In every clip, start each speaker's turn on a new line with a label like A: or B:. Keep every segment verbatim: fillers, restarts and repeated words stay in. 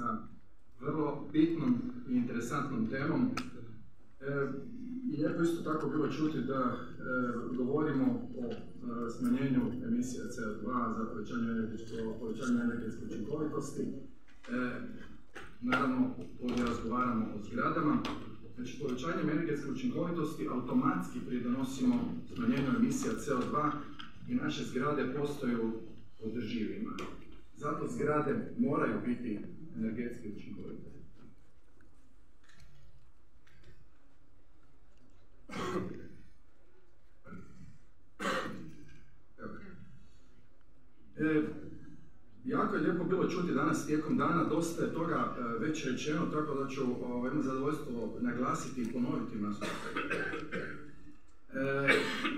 A: sa vrlo bitnom i interesantnom temom. E, I lijepo isto tako bilo čuti da e, govorimo o e, smanjenju emisija C O dva za povećanje energetske, povećanje energetske učinkovitosti. E, naravno, ovdje razgovaramo o zgradama. Znači, povećanjem energetske učinkovitosti automatski pridonosimo smanjenju emisija C O dva i naše zgrade postaju održivima. Zato zgrade moraju biti energetski učinkovite. E, jako je lijepo bilo čuti danas tijekom dana, dosta je toga e, već rečeno, tako da ću o, jedno zadovoljstvo naglasiti i ponoviti nas. E,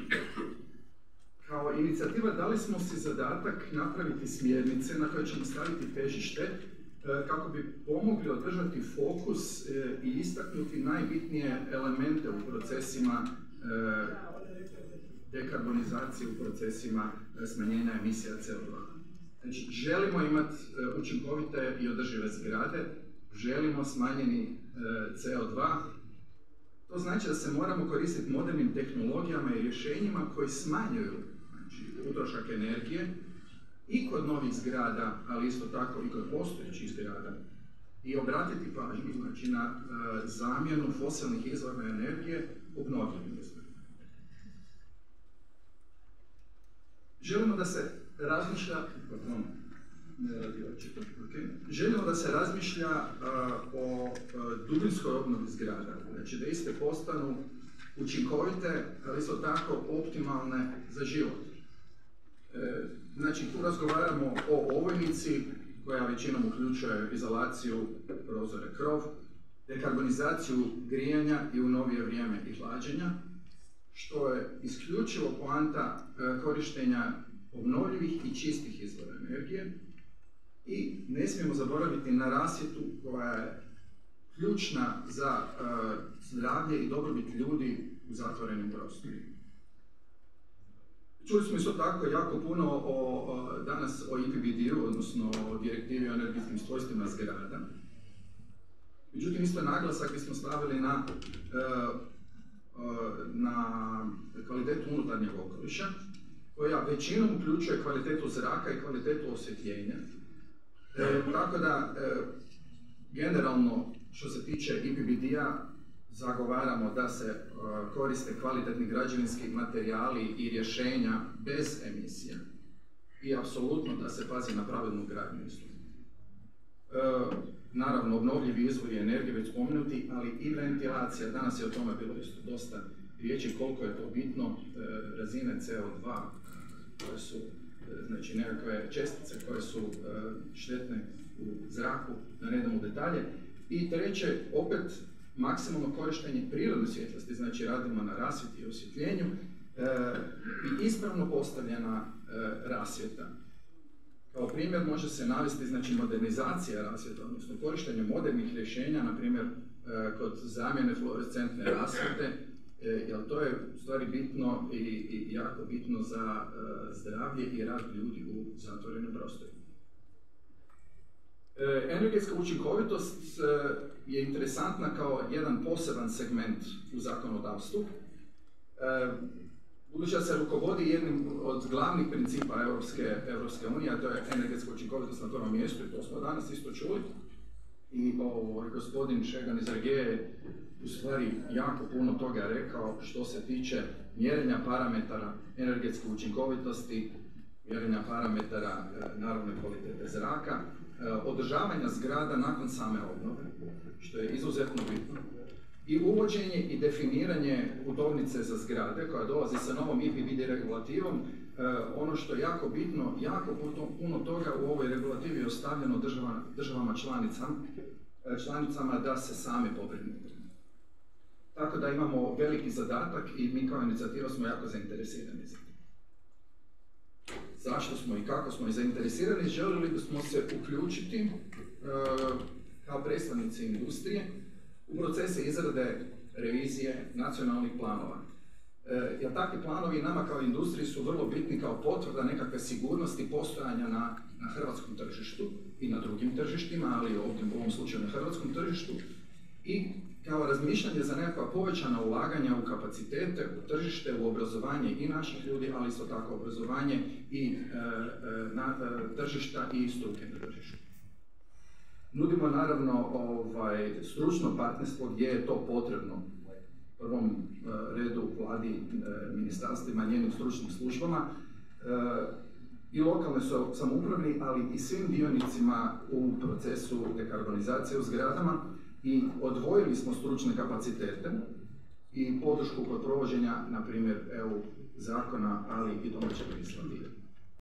A: kao inicijativa dali smo si zadatak napraviti smjernice na koje ćemo staviti težište e, kako bi pomogli održati fokus e, i istaknuti najbitnije elemente u procesima e, dekarbonizacije, u procesima e, smanjenja emisija C O dva. Znači, želimo imati e, učinkovite i održive zgrade, želimo smanjeni e, C O dva. To znači da se moramo koristiti modernim tehnologijama i rješenjima koji smanjuju znači, utrošak energije i kod novih zgrada, ali isto tako i kod postojećih zgrada. I obratiti pažnju znači, na e, zamjenu fosilnih izvora energije obnovljivim izvorima. Želimo da se razmišlja, pardon, ne radi očito, okay. Želimo da se razmišlja uh, o uh, dubinskoj obnovi zgrada, znači da iste postanu učinkovite, ali isto tako optimalne za život. E, znači tu razgovaramo o ovojnici koja većinom uključuje izolaciju prozora krov, dekarbonizaciju grijanja i u novije vrijeme i hlađenja, što je isključivo poanta uh, korištenja obnovljivih i čistih izvora energije. I ne smijemo zaboraviti na rasvjetu koja je ključna za uh, zdravlje i dobrobit ljudi u zatvorenim prostorima. Čuli smo isto tako jako puno o, o, danas o I P B D-u, odnosno o direktivi o energetskim svojstvima zgrada. Međutim, isto naglasak bismo stavili na, uh, uh, na kvalitetu unutarnjeg okoliša, koja većinom uključuje kvalitetu zraka i kvalitetu osvjetljenja. E, tako da, e, generalno, što se tiče I P B D-a, zagovaramo da se e, koriste kvalitetni građevinski materijali i rješenja bez emisija i apsolutno da se pazi na pravilnu gradnju isto. E, naravno, obnovljivi izvori energije već spomenuti, ali i ventilacija, danas je o tome bilo isto dosta riječi koliko je to bitno, e, razine C O dva koje su znači nekakve čestice koje su uh, štetne u zraku, da ne idemo u detalje. I treće, opet maksimalno korištenje prirodne svjetlosti, znači radimo na rasvjeti i osvjetljenju uh, i ispravno postavljena uh, rasvjeta. Kao primjer može se navesti znači modernizacija rasvjeta, odnosno korištenje modernih rješenja, na primjer uh, kod zamjene fluorescentne rasvjete, jer to je u stvari bitno i, i jako bitno za uh, zdravlje i rad ljudi u zatvorenim prostorima. E, energetska učinkovitost uh, je interesantna kao jedan poseban segment u zakonodavstvu. E, budući da se rukovodi jednim od glavnih principa Europske, Europske unije, a to je energetska učinkovitost na prvom mjestu, i to smo danas isto čuli. I ovo, gospodin Šegan iz Regije je u stvari jako puno toga rekao što se tiče mjerenja parametara energetske učinkovitosti, mjerenja parametara naravno kvalitete zraka, održavanja zgrada nakon same obnove, što je izuzetno bitno, i uvođenje i definiranje putovnice za zgrade koja dolazi sa novom I P B D regulativom. Ono što je jako bitno, jako puno toga u ovoj regulativi je ostavljeno država, državama članicama, članicama da se sami pobrinu. Tako da imamo veliki zadatak i mi kao inicijativa smo jako zainteresirani za to. Zašto smo i kako smo i zainteresirani? Želili bismo se uključiti e, kao predstavnici industrije u procese izrade revizije nacionalnih planova. E, jer takvi planovi nama kao industriji su vrlo bitni kao potvrda nekakve sigurnosti postojanja na na hrvatskom tržištu i na drugim tržištima, ali ovdje u ovom slučaju na hrvatskom tržištu, i kao razmišljanje za nekakva povećana ulaganja u kapacitete, u tržište, u obrazovanje i naših ljudi, ali isto tako obrazovanje i e, na, e, tržišta i struke na tržištu. Nudimo naravno ovaj, stručno partnerstvo gdje je to potrebno, u prvom e, redu vladi, e, ministarstvima, njenim stručnim službama, e, i lokalnoj samoupravi, ali i svim dionicima u procesu dekarbonizacije u zgradama, i odvojili smo stručne kapacitete i podršku kod provođenja, na primjer, E U zakona, ali i domaćeg legislative.